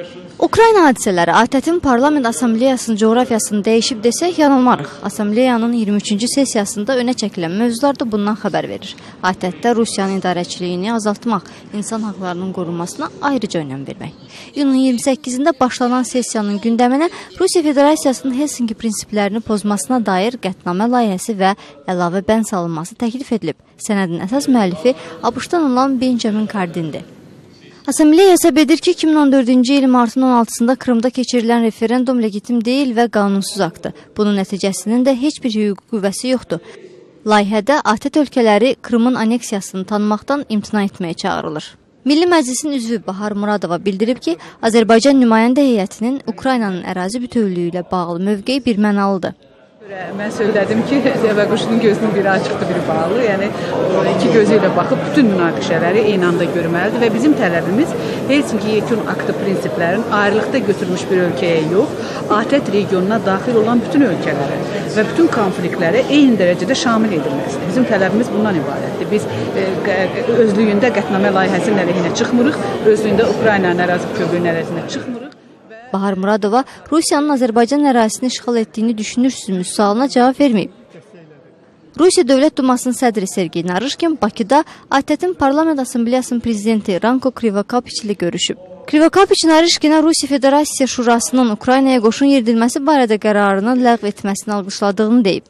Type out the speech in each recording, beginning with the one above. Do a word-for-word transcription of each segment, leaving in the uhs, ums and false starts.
Ukrayna hadisələri A T T-in Parlament Assambleyasının coğrafiyasını dəyişib desək yanılmarıq. Assambleyanın iyirmi üçüncü sessiyasında önə çəkilən mövzular da bundan xəbər verir. A T T-də Rusiyanın idarəçiliyini azaltmaq, insan haqlarının qorunmasına ayrıca önəm vermək. İyunun iyirmi səkkizində başlanan sessiyanın gündəminə Rusiya Federasiyasının Helsinki prinsiplərini pozmasına dair qətnamə layihəsi və əlavə bənd salınması təklif edilib. Sənədin əsas müəllifi ABŞ-dan olan Benjamin Cardindir. Assambleya hesab edir ki, iki min on dördüncü il martın on altısında Krımda keçirilən referendum legitim deyil və qanunsuz aktdır. Bunun nəticəsinin də heç bir hüquqi qüvvəsi yoxdur. Layihədə A T T ölkələri Krımın aneksiyasını tanımaqdan imtina etməyə çağırılır. Milli Məclisin üzvü Bahar Muradova bildirib ki, Azərbaycan nümayəndə heyətinin Ukraynanın ərazi bütövlüyü ilə bağlı mövqeyi birmənalıdır. Mən söylədim ki, dəvəquşunun gözünün biri açıqdır, biri bağlı. Yəni, iki gözü ilə baxıb bütün münaqişələri eyni anda görməlidir və bizim tələbimiz Helsinki yekun aktı prinsiplərin ayrılıqda götürmüş bir ölkəyə yox, A T T regionuna daxil olan bütün ölkələrə və bütün konfliktlərə eyni dərəcədə şamil edilməsidir. Bizim tələbimiz bundan ibarətdir. Biz e, özlüyündə qətnamə layihəsinin əleyhinə çıxmırıq, özlüyündə Ukraynanın ərazi bütövlüyünün əleyhinə çıxmırıq. Bahar Muradova Rusiyanın Azərbaycan ərazisini işğal etdiyini düşünürsünüz sualına cavab verməyib. Rusiya Dövlət Dumasının sədri Sergey Narışkin Bakıda A T T-in Parlament Assambleyasının prezidenti Ranko Krivokapiç ilə görüşüb. Krivokapiç Narışkinə Rusiya Federasiya Şurasının Ukraynaya qoşun yeridilməsi barədə qərarını ləğv etməsini alqışladığını deyib.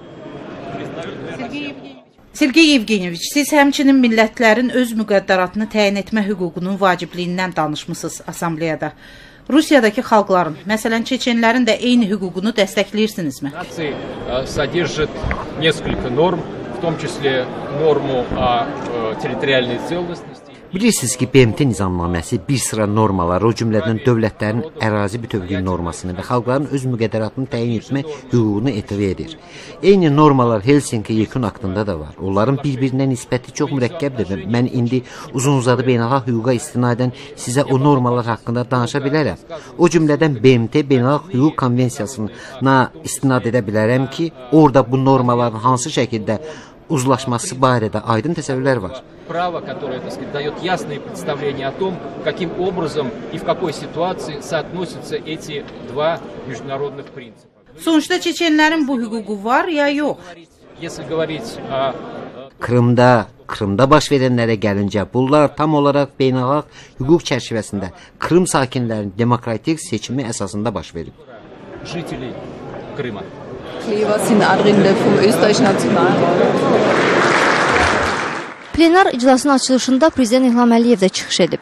Sergey Yevgenyeviç, siz həmçinin millətlərin öz müqəddəratını təyin etmə hüququnun vacibliyindən danışmısınız Assambleyada. Rusiyadakı xalqların, məsələn, Çeçenlərin də eyni hüququnu dəstəkləyirsinizmi? Содержит несколько норм, в том числе норму о территориальной целостности. Bilirsiniz ki, B M T nizamnaməsi bir sıra normaları, o cümlədən dövlətlərin ərazi bütövlüyü normasını və xalqların öz müqəddəratını təyin etmə hüququnu etiva edir. Eyni normalar Helsinki yekun aktında da var. Onların bir-birinə nisbəti çox mürəkkəbdir və mən indi uzun-uzadı beynəlxalq hüquqa istinadən sizə o normalar haqqında danışa bilərəm. O cümlədən B M T beynəlxalq hüquq konvensiyasına istinad edə bilərəm ki, orada bu normaların hansı şəkildə uzlaşması barədə aydın təsəvvürlər var. Право, которое, так сказать, дает ясные представления о том, каким образом и в какой ситуации соотносятся эти два международных принципа. Sonuçta Çeçenlərin bu hüququ var ya yox? Если говорить о Krımda, Krımda baş verənlərə gəlincə, bunlar tam olaraq beynəlxalq hüquq çərçivəsində Krım sakinlərinin demokratik seçimi əsasında baş verib. Жителей Крыма. Plenar iclasının açılışında Prezident İlham Əliyev də çıxış edib.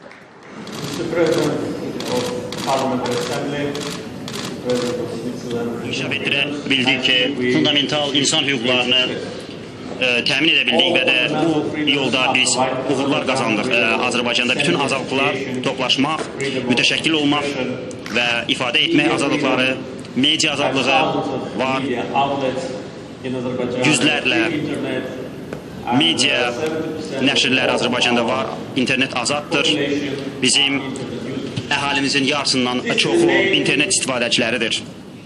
İnkişaf etdirə bildik ki, fundamental insan hüquqlarını e, təmin edə bildik və də bu yolda biz uğurlar qazandıq. E, Azərbaycanda bütün azadlıqlar toplaşmaq, mütəşəkkil olmaq və ifadə etmək azadlıqları, media azadlığı var. Yüzlərlə media nəşrlər Azərbaycanda var, internet azaddır. Bizim əhalimizin yarısından çoxu internet istifadəçiləridir.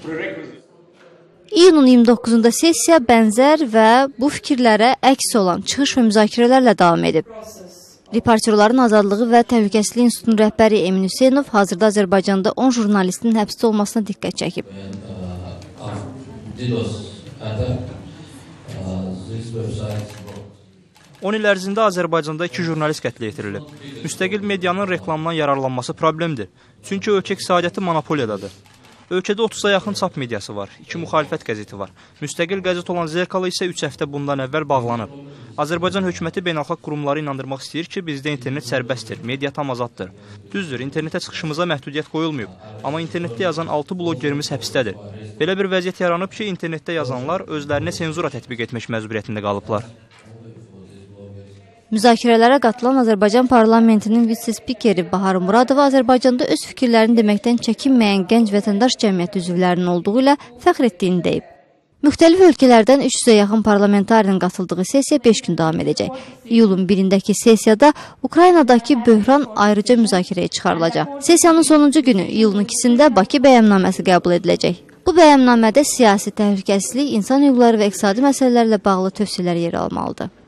İyunun iyirmi doqquzunda sessiya bənzər və bu fikirlərə əks olan çıxış və müzakirələrlə davam edib. Reportyorların azadlığı və təhlükəsizlik institutunun rəhbəri Emin Hüseynov hazırda Azərbaycanda on jurnalistin həbsdə olmasına diqqət çəkib. on il ərzində Azərbaycanda iki jurnalist qətlə yetirilib. Müstəqil medianın reklamdan yararlanması problemdir. Çünki ölkə iqtisadiyyatı monopoliyadadır. Ölkədə otuza yaxın çap mediası var, iki müxalifət qəzeti var. Müstəqil qəzet olan Zerkalı isə üç həftə bundan əvvəl bağlanıb. Azərbaycan hökuməti beynəlxalq qurumları inandırmaq istəyir ki, bizdə internet sərbəstdir, media tam azaddır. Düzdür, internetə çıxışımıza məhdudiyyət qoyulmayıb, amma internetdə yazan altı blogerimiz həbsdədir. Belə bir vəziyyət yaranıb ki, internetdə yazanlar özlərinə senzura tətbiq etmək məcburiyyətində qalıblar. Müzakirələrə qatılan Azərbaycan parlamentinin vitse-spikeri Bahar Muradova Azərbaycanda öz fikirlərini deməkdən çəkinməyən gənc vətəndaş cəmiyyəti üzvlərinin olduğu ilə fəxr etdiyini deyib. Müxtəlif ölkələrdən üç yüzə yaxın parlamentarinin qatıldığı sessiya beş gün davam edəcək. İyulun birindəki sessiyada Ukraynadakı böhran ayrıca müzakirəyə çıxarılacaq. Sessiyanın sonuncu günü iyulun ikisində Bakı bəyəmnaməsi qəbul ediləcək. Bu bəyəmnamədə siyasi təhlükəsizlik, insan hüquqları və iqtisadi məsələlərlə bağlı tövsiyələr yer almalıdır.